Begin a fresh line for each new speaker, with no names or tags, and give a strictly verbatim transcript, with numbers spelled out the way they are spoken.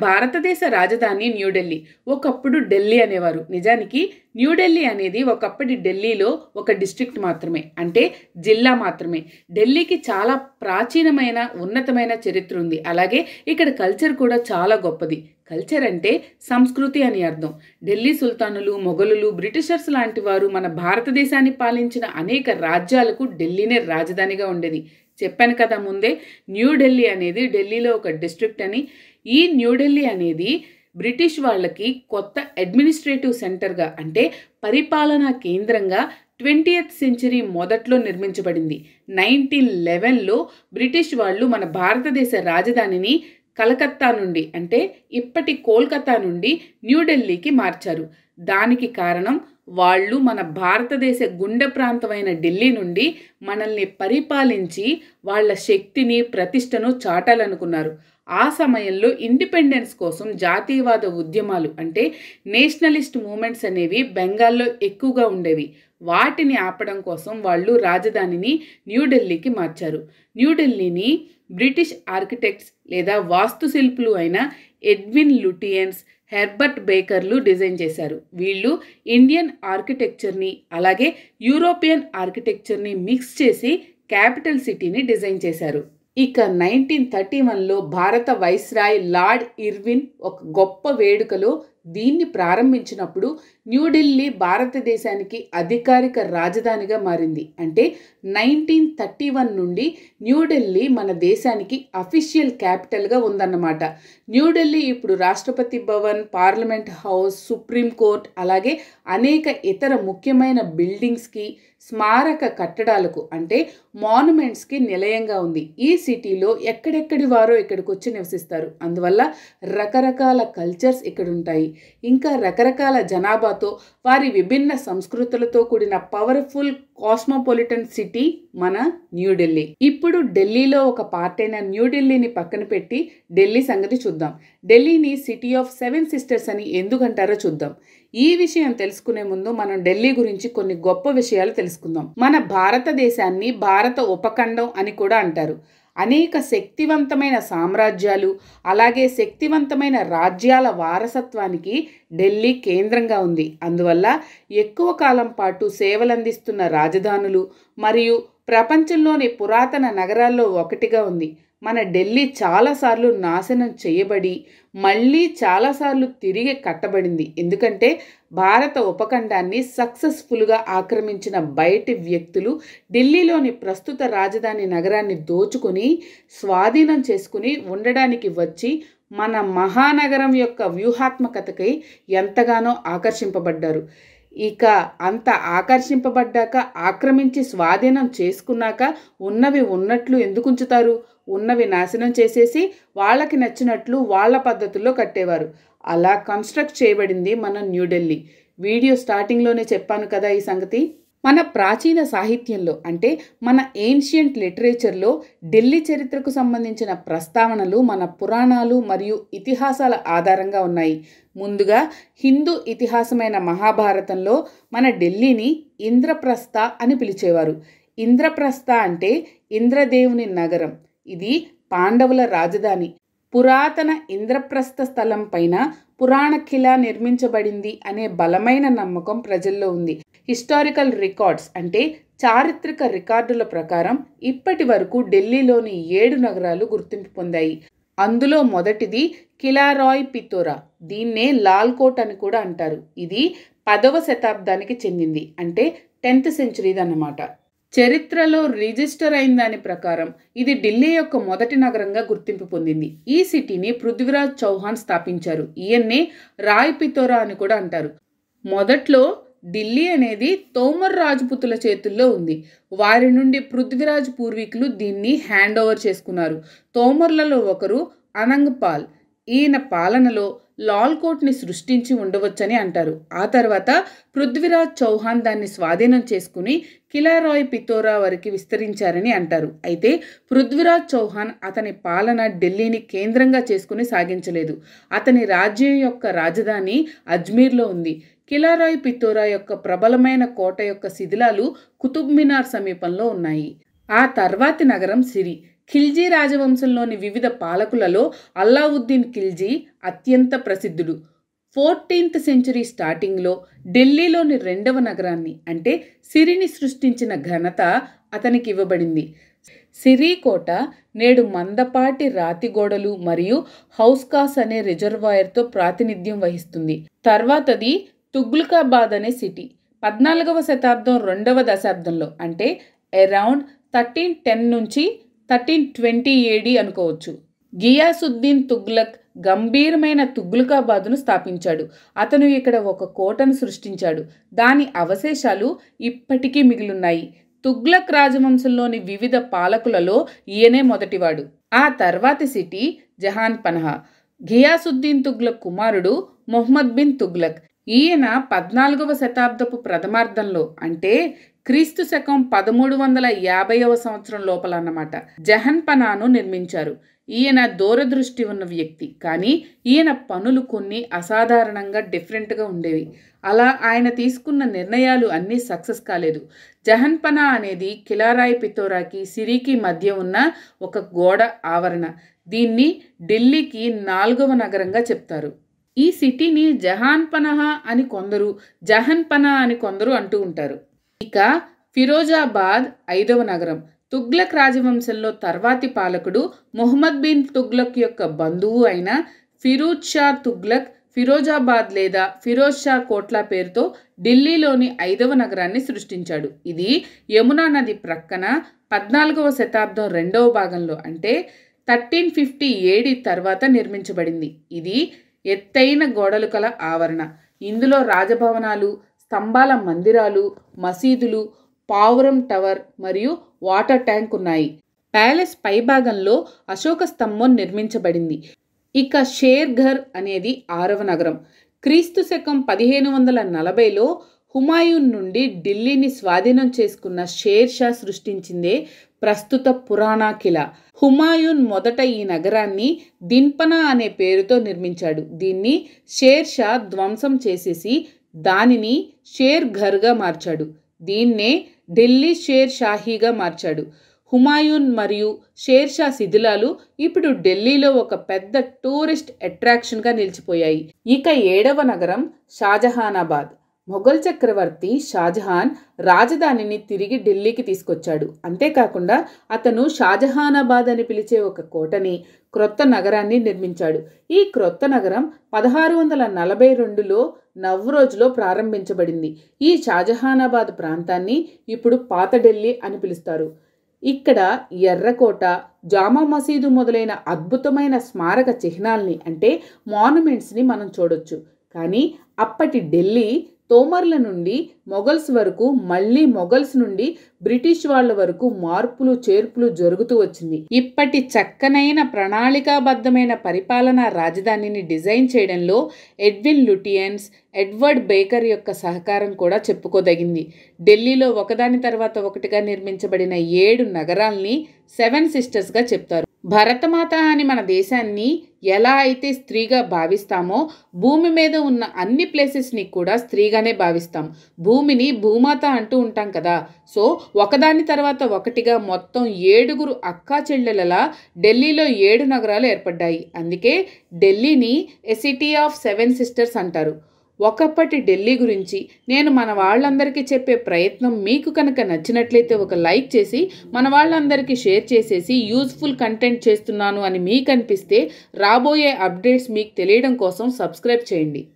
భారతదేశ రాజధాని న్యూఢిల్లీ. ఒకప్పుడు ఢిల్లీ అనేవారు. నిజానికి న్యూఢిల్లీ అనేది ఒకప్పటి ఢిల్లీలో ఒక డిస్ట్రిక్ట్ మాత్రమే, అంటే జిల్లా మాత్రమే. ఢిల్లీకి చాలా ప్రాచీనమైన ఉన్నతమైన చరిత్ర ఉంది. అలాగే ఇక్కడ కల్చర్ కూడా చాలా గొప్పది. కల్చర్ అంటే సంస్కృతి అని అర్థం. ఢిల్లీ సుల్తానులు, మొఘలులు, బ్రిటిషర్స్ లాంటి వారు మన భారతదేశాన్ని పాలించిన అనేక రాజ్యాలకు ఢిల్లీనే రాజధానిగా ఉండేది. చెప్పాను కదా ముందే, న్యూఢిల్లీ అనేది ఢిల్లీలో ఒక డిస్ట్రిక్ట్ అని. ఈ న్యూఢిల్లీ అనేది బ్రిటిష్ వాళ్ళకి కొత్త అడ్మినిస్ట్రేటివ్ సెంటర్గా, అంటే పరిపాలనా కేంద్రంగా ట్వంటీయత్ సెంచరీ మొదట్లో నిర్మించబడింది. నైన్టీన్ లెవెన్లో బ్రిటిష్ వాళ్ళు మన భారతదేశ రాజధానిని కలకత్తా నుండి, అంటే ఇప్పటి కోల్కతా నుండి న్యూఢిల్లీకి మార్చారు. దానికి కారణం వాళ్ళు మన భారతదేశ గుండె ప్రాంతమైన ఢిల్లీ నుండి మనల్ని పరిపాలించి వాళ్ళ శక్తిని, ప్రతిష్టను చాటాలనుకున్నారు. ఆ సమయంలో ఇండిపెండెన్స్ కోసం జాతీయవాద ఉద్యమాలు, అంటే నేషనలిస్ట్ మూమెంట్స్ అనేవి బెంగాల్లో ఎక్కువగా ఉండేవి. వాటిని ఆపడం కోసం వాళ్ళు రాజధానిని న్యూఢిల్లీకి మార్చారు. న్యూఢిల్లీని బ్రిటిష్ ఆర్కిటెక్ట్స్ లేదా వాస్తుశిల్పులు అయిన ఎడ్విన్ లుటియన్స్, హెర్బర్ట్ బేకర్లు డిజైన్ చేశారు. వీళ్ళు ఇండియన్ ఆర్కిటెక్చర్ని అలాగే యూరోపియన్ ఆర్కిటెక్చర్ని మిక్స్ చేసి క్యాపిటల్ సిటీని డిజైన్ చేశారు. ఇక నైన్టీన్ థర్టీ వన్లో భారత వైస్రాయ్ లార్డ్ ఇర్విన్ ఒక గొప్ప వేడుకలో దీన్ని ప్రారంభించినప్పుడు న్యూఢిల్లీ భారతదేశానికి అధికారిక రాజధానిగా మారింది. అంటే నైన్టీన్ థర్టీ వన్ నుండి న్యూఢిల్లీ మన దేశానికి అఫీషియల్ క్యాపిటల్గా ఉందన్నమాట. న్యూఢిల్లీ ఇప్పుడు Rashtrapati Bhavan, parliament house, supreme court అలాగే అనేక ఇతర ముఖ్యమైన బిల్డింగ్స్కి, స్మారక కట్టడాలకు అంటే మాన్యుమెంట్స్కి నిలయంగా ఉంది. ఈ సిటీలో ఎక్కడెక్కడి వారో ఇక్కడికి వచ్చి నివసిస్తారు. అందువల్ల రకరకాల కల్చర్స్ ఇక్కడ ఉంటాయి. ఇంకా రకరకాల జనాభాతో, వారి విభిన్న సంస్కృతులతో కూడిన పవర్ఫుల్ కాస్మోపాలిటన్ సిటీ మన న్యూఢిల్లీ. ఇప్పుడు ఢిల్లీలో ఒక పార్ట్ అయిన న్యూఢిల్లీని పక్కన పెట్టి ఢిల్లీ సంగతి చూద్దాం. ఢిల్లీని సిటీ ఆఫ్ సెవెన్ సిస్టర్స్ అని ఎందుకంటారో చూద్దాం. ఈ విషయం తెలుసుకునే ముందు మనం ఢిల్లీ గురించి కొన్ని గొప్ప విషయాలు తెలుసుకుందాం. మన భారతదేశాన్ని భారత ఉపఖండం అని కూడా అంటారు. అనేక శక్తివంతమైన సామ్రాజ్యాలు అలాగే శక్తివంతమైన రాజ్యాల వారసత్వానికి ఢిల్లీ కేంద్రంగా ఉంది. అందువల్ల ఎక్కువ కాలం పాటు సేవలందిస్తున్న రాజధానులు మరియు ప్రపంచంలోని పురాతన నగరాల్లో ఒకటిగా ఉంది. మన ఢిల్లీ చాలాసార్లు నాశనం చేయబడి మళ్ళీ చాలాసార్లు తిరిగి కట్టబడింది. ఎందుకంటే భారత ఉపఖండాన్ని సక్సెస్ఫుల్గా ఆక్రమించిన బయటి వ్యక్తులు ఢిల్లీలోని ప్రస్తుత రాజధాని నగరాన్ని దోచుకొని స్వాధీనం చేసుకుని ఉండడానికి వచ్చి మన మహానగరం యొక్క వ్యూహాత్మకతకై ఎంతగానో ఆకర్షింపబడ్డారు. ఇక అంత ఆకర్షింపబడ్డాక, ఆక్రమించి స్వాధీనం చేసుకున్నాక ఉన్నవి ఉన్నట్లు ఎందుకు ఉంచుతారు? ఉన్నవి నాశనం చేసేసి వాళ్ళకి నచ్చినట్లు వాళ్ళ పద్ధతుల్లో కట్టేవారు. అలా కన్స్ట్రక్ట్ చేయబడింది మన న్యూఢిల్లీ. వీడియో స్టార్టింగ్లోనే చెప్పాను కదా ఈ సంగతి. మన ప్రాచీన సాహిత్యంలో, అంటే మన ఏన్షియంట్ లిటరేచర్లో ఢిల్లీ చరిత్రకు సంబంధించిన ప్రస్తావనలు మన పురాణాలు మరియు ఇతిహాసాల ఆధారంగా ఉన్నాయి. ముందుగా హిందూ ఇతిహాసమైన మహాభారతంలో మన ఢిల్లీని ఇంద్రప్రస్థ అని పిలిచేవారు. ఇంద్రప్రస్థ అంటే ఇంద్రదేవుని నగరం. ఇది పాండవుల రాజధాని. పురాతన ఇంద్రప్రస్థ స్థలం పైన పురాణ కిలా నిర్మించబడింది అనే బలమైన నమ్మకం ప్రజల్లో ఉంది. హిస్టారికల్ రికార్డ్స్ అంటే చారిత్రక రికార్డుల ప్రకారం ఇప్పటి వరకు ఢిల్లీలోని ఏడు నగరాలు గుర్తింపు పొందాయి. అందులో మొదటిది కిలా రాయ్ పితోరా. దీన్నే లాల్ కోట్ అని కూడా అంటారు. ఇది పదవ శతాబ్దానికి చెందింది, అంటే టెన్త్ సెంచరీది అన్నమాట. చరిత్రలో రిజిస్టర్ అయిన దాని ప్రకారం ఇది ఢిల్లీ యొక్క మొదటి నగరంగా గుర్తింపు పొందింది. ఈ సిటీని పృథ్వీరాజ్ చౌహాన్ స్థాపించారు. ఈయన్నే రాయ్ పితోరా అని కూడా అంటారు. మొదట్లో ఢిల్లీ అనేది తోమర్ రాజపుతుల చేతుల్లో ఉంది. వారి నుండి పృథ్వీరాజ్ పూర్వీకులు దీన్ని హ్యాండ్ ఓవర్ చేసుకున్నారు. తోమర్లలో ఒకరు అనంగ్ పాల్. ఈయన పాలనలో లాల్ కోట్ని సృష్టించి ఉండవచ్చని అంటారు. ఆ తర్వాత పృథ్వీరాజ్ చౌహాన్ దాన్ని స్వాధీనం చేసుకుని కిలా రాయ్ పితోరా వరకు విస్తరించారని అంటారు. అయితే పృథ్వీరాజ్ చౌహాన్ అతని పాలన ఢిల్లీని కేంద్రంగా చేసుకుని సాగించలేదు. అతని రాజ్యం యొక్క రాజధాని అజ్మీర్లో ఉంది. కిలా రాయ్ పితోరా యొక్క ప్రబలమైన కోట యొక్క శిథిలాలు కుతుబ్ మినార్ సమీపంలో ఉన్నాయి. ఆ తర్వాతి నగరం సిరి. ఖిల్జీ రాజవంశంలోని వివిధ పాలకులలో అల్లావుద్దీన్ ఖిల్జీ అత్యంత ప్రసిద్ధుడు. ఫోర్టీన్త్ సెంచురీ స్టార్టింగ్లో ఢిల్లీలోని రెండవ నగరాన్ని అంటే సిరిని సృష్టించిన ఘనత అతనికి ఇవ్వబడింది. సిరి కోట నేడు మందపాటి రాతి గోడలు మరియు హౌస్కాస్ అనే రిజర్వాయర్తో ప్రాతినిధ్యం వహిస్తుంది. తర్వాతది తుగ్లకాబాద్ అనే సిటీ. పద్నాలుగవ శతాబ్దం రెండవ దశాబ్దంలో అంటే అరౌండ్ థర్టీన్ టెన్ నుంచి థర్టీన్ ట్వంటీ ఏడి అనుకోవచ్చు. గియాసుద్దీన్ తుగ్లక్ గంభీరమైన తుగ్లకాబాద్ను స్థాపించాడు. అతను ఇక్కడ ఒక కోటను సృష్టించాడు. దాని అవశేషాలు ఇప్పటికీ మిగిలిన్నాయి. తుగ్లక్ రాజవంశంలోని వివిధ పాలకులలో ఈయనే మొదటివాడు. ఆ తర్వాతి సిటీ జహాన్పనహ. ఘియాసుద్దీన్ తుగ్లక్ కుమారుడు మొహమ్మద్ బిన్ తుగ్లక్. ఈయన పద్నాలుగవ శతాబ్దపు ప్రథమార్థంలో అంటే క్రీస్తు శకం పదమూడు వందల యాభైవ సంవత్సరం లోపల అన్నమాట జహన్పనాను నిర్మించారు. ఈయన దూరదృష్టి ఉన్న వ్యక్తి, కానీ ఈయన పనులు కొన్ని అసాధారణంగా డిఫరెంట్గా ఉండేవి. అలా ఆయన తీసుకున్న నిర్ణయాలు అన్నీ సక్సెస్ కాలేదు. జహన్పనా అనేది కిలారాయ్ పితోరాకి సిరికి మధ్య ఉన్న ఒక గోడ ఆవరణ. దీన్ని ఢిల్లీకి నాలుగవ నగరంగా చెప్తారు. ఈ సిటీని జహాన్పనహ అని కొందరు, జహన్పనా అని కొందరు అంటూ ఉంటారు. ఇక ఫిరోజాబాద్ ఐదవ నగరం. తుగ్లక్ రాజవంశంలో తర్వాతి పాలకుడు మొహమ్మద్ బిన్ తుగ్లక్ యొక్క బంధువు అయిన ఫిరూజ్ షా తుగ్లక్ ఫిరోజాబాద్ లేదా ఫిరోజ్ షా కోట్లా పేరుతో ఢిల్లీలోని ఐదవ నగరాన్ని సృష్టించాడు. ఇది యమునా నది ప్రక్కన పద్నాలుగవ శతాబ్దం రెండవ భాగంలో అంటే థర్టీన్ ఫిఫ్టీ ఏడి తర్వాత నిర్మించబడింది. ఇది ఎత్తైన గోడలు కల ఆవరణ. ఇందులో రాజభవనాలు, స్తంభాల మందిరాలు, మసీదులు, పావురం టవర్ మరియు వాటర్ ట్యాంక్ ఉన్నాయి. ప్యాలెస్ పైభాగంలో అశోక స్తంభం నిర్మించబడింది. ఇక షేర్ఘర్ అనేది ఆరవ నగరం. క్రీస్తు శకం పదిహేను వందల నలభైలో హుమాయూన్ నుండి ఢిల్లీని స్వాధీనం చేసుకున్న షేర్ షా సృష్టించిందే ప్రస్తుత పురాణా కిలా. హుమాయూన్ మొదట ఈ నగరాన్ని దిన్పనా అనే పేరుతో నిర్మించాడు. దీన్ని షేర్ షా ధ్వంసం చేసేసి దానిని షేర్ ఘర్గా మార్చాడు. దీన్నే ఢిల్లీ షేర్ షాహీగా మార్చాడు. హుమాయూన్ మరియు షేర్ షా శిథిలాలు ఇప్పుడు ఢిల్లీలో ఒక పెద్ద టూరిస్ట్ అట్రాక్షన్గా నిలిచిపోయాయి. ఇక ఏడవ నగరం షాజహానాబాద్. మొఘల్ చక్రవర్తి షాజహాన్ రాజధానిని తిరిగి ఢిల్లీకి తీసుకొచ్చాడు. అంతేకాకుండా అతను షాజహానాబాద్ అని పిలిచే ఒక కోటని, క్రొత్త నగరాన్ని నిర్మించాడు. ఈ క్రొత్త నగరం పదహారు వందల నలభై రెండులో నవ్రోజ్లో ప్రారంభించబడింది. ఈ షాజహానాబాద్ ప్రాంతాన్ని ఇప్పుడు పాత ఢిల్లీ అని పిలుస్తారు. ఇక్కడ ఎర్రకోట, జామా మసీదు మొదలైన అద్భుతమైన స్మారక చిహ్నాల్ని అంటే మాన్యుమెంట్స్ని మనం చూడొచ్చు. కానీ అప్పటి ఢిల్లీ తోమర్ల నుండి మొఘల్స్ వరకు, మళ్ళీ మొఘల్స్ నుండి బ్రిటిష్ వాళ్ళ వరకు మార్పులు చేర్పులు జరుగుతూ వచ్చింది. ఇప్పటి చక్కనైన ప్రణాళికాబద్ధమైన పరిపాలనా రాజధానిని డిజైన్ చేయడంలో ఎడ్విన్ లుటియన్స్, ఎడ్వర్డ్ బేకర్ యొక్క సహకారం కూడా చెప్పుకోదగింది. ఢిల్లీలో ఒకదాని తర్వాత ఒకటిగా నిర్మించబడిన ఏడు నగరాల్ని సెవెన్ సిస్టర్స్గా చెప్తారు. భరతమాత అని మన దేశాన్ని ఎలా అయితే స్త్రీగా భావిస్తామో భూమి మీద ఉన్న అన్ని ప్లేసెస్ని కూడా స్త్రీగానే భావిస్తాం. భూమిని భూమాత అంటూ ఉంటాం కదా. సో ఒకదాని తర్వాత ఒకటిగా మొత్తం ఏడుగురు అక్కా చెల్లెలలా ఢిల్లీలో ఏడు నగరాలు ఏర్పడ్డాయి. అందుకే ఢిల్లీని a city of seven sisters అంటారు. ఒకప్పటి ఢిల్లీ గురించి నేను మన వాళ్ళందరికీ చెప్పే ప్రయత్నం మీకు కనుక నచ్చినట్లయితే ఒక లైక్ చేసి మన వాళ్ళందరికీ షేర్ చేసేసి యూజ్ఫుల్ కంటెంట్ చేస్తున్నాను అని మీకు అనిపిస్తే రాబోయే అప్డేట్స్ మీకు తెలియడం కోసం సబ్స్క్రైబ్ చేయండి.